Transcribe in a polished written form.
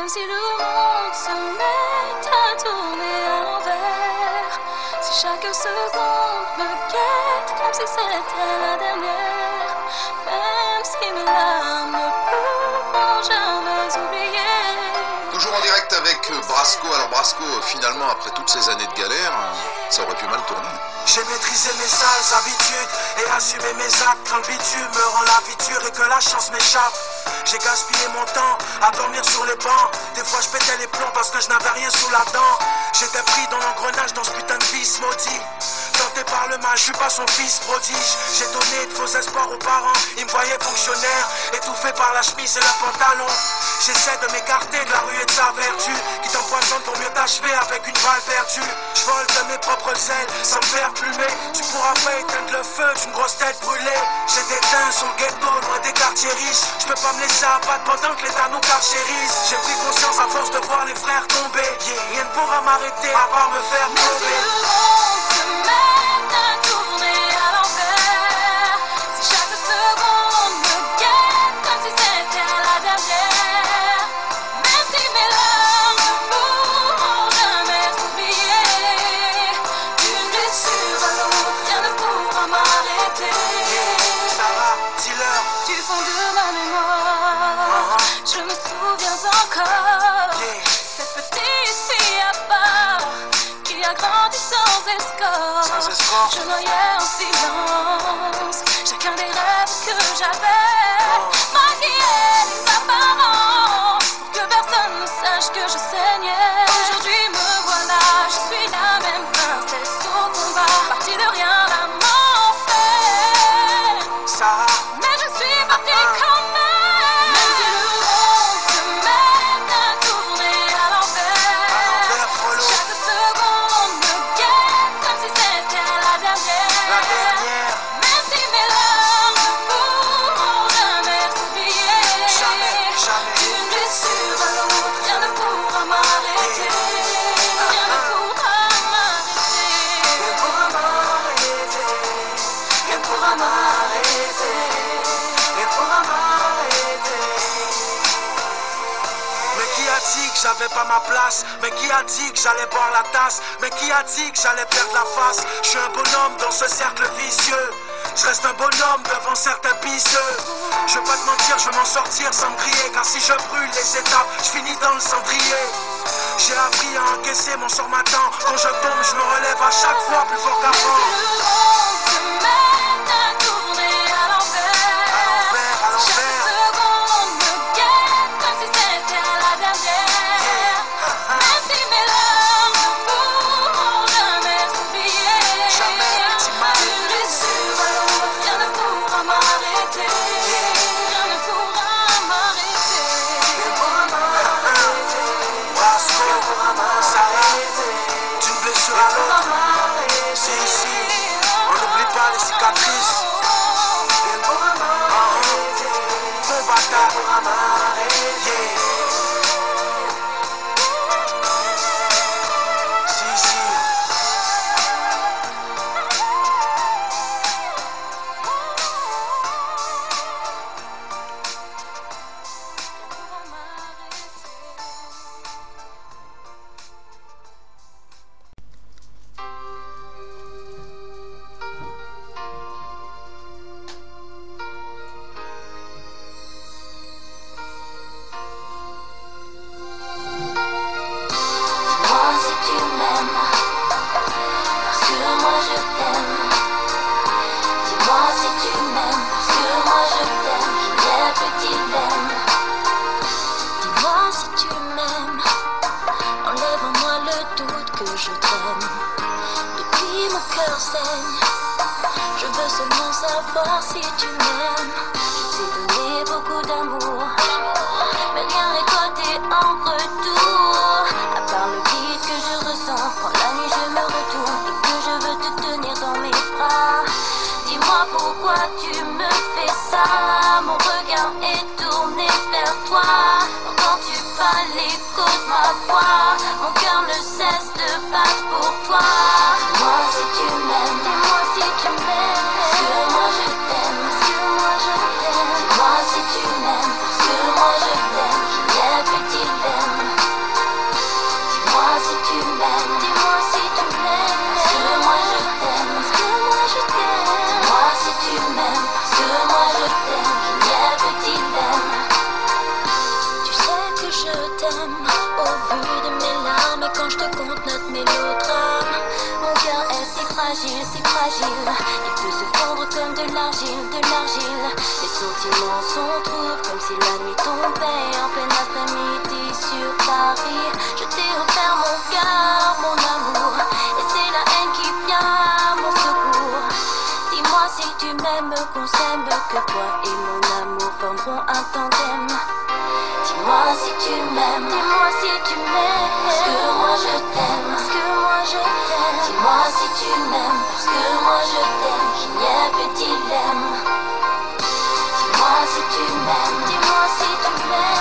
Même si le monde se met à tourner à l'envers, si chaque seconde me guette comme si c'était la dernière, même si mes larmes ne pourront jamais oublier. Toujours en direct avec Brasco. Alors Brasco, finalement, après toutes ces années de galère, ça aurait pu mal tourner. J'ai maîtrisé mes sales habitudes et assumé mes actes quand le bitume me rend la vie dure et que la chance m'échappe. J'ai gaspillé mon temps à dormir sur les bancs. Des fois je pétais les plombs parce que je n'avais rien sous la dent. J'étais pris dans l'engrenage dans ce putain de vice maudit. Tenté par le mal, je suis pas son fils prodige. J'ai donné de faux espoirs aux parents. Ils me voyaient fonctionnaire, étouffé par la chemise et le pantalon. J'essaie de m'écarter de la rue et de sa vertu, qui t'empoisonne pour mieux t'achever avec une balle perdue. Je vole de mes propres ailes sans me faire plumer. Tu pourras pas éteindre le feu d'une grosse tête brûlée. J'ai des teints sur le ghetto, loin des quartiers riches. Je peux pas me laisser abattre pendant que l'État nous carchérise. J'ai pris conscience à force de voir les frères tomber. Rien ne pourra m'arrêter à part me faire tomber. Je me souviens encore, cette petite fille à part qui a grandi sans escorte. Je noyais en silence chacun des rêves que j'avais, maquillais les apparences pour que personne ne sache que je saignais. Aujourd'hui me voilà, je suis la même princesse au combat, partie de rien à m'en faire. Mais je suis partie quand même. J'avais pas ma place, mais qui a dit que j'allais boire la tasse? Mais qui a dit que j'allais perdre la face? Je suis un bonhomme dans ce cercle vicieux. Je reste un bonhomme devant certains pisseux. Je vais pas te mentir, je vais m'en sortir sans me crier, car si je brûle les étapes, je finis dans le cendrier. J'ai appris à encaisser, mon sort m'attend. Quand je tombe, je me relève à chaque fois plus fort qu'avant. Je veux seulement savoir si tu m'aimes. Je t'ai donné beaucoup d'amour, mais rien récolté en retour, à part le vide que je ressens quand la nuit je me retourne et que je veux te tenir dans mes bras. Dis-moi pourquoi tu me fais ça. Mon regard est tourné vers toi. Quand tu parles, écoute ma voix. Mon cœur ne cesse de battre pour toi. Dis-moi si tu m'aimes, dis-moi si tu m'aimes. Parce que moi je t'aime, parce que moi je t'aime. Dis-moi si tu m'aimes, parce que moi je t'aime. Je n'ai plus qu'il t'aime. fragile, si fragile. Il peut se fondre comme de l'argile, de l'argile. Les sentiments sont troubles, comme si la nuit tombait en plein après-midi sur Paris. Je t'ai offert mon cœur, mon amour, et c'est la haine qui vient à mon secours. Dis-moi si tu m'aimes, qu'on s'aime, que toi et mon amour formeront un tandem. Dis-moi si tu m'aimes, dis-moi si tu m'aimes, parce que moi je t'aime, parce que moi je t'aime. Dis-moi si tu m'aimes, parce que moi je t'aime, qu'il n'y ait plus de dilemme. Dis-moi si tu m'aimes, dis-moi si tu m'aimes.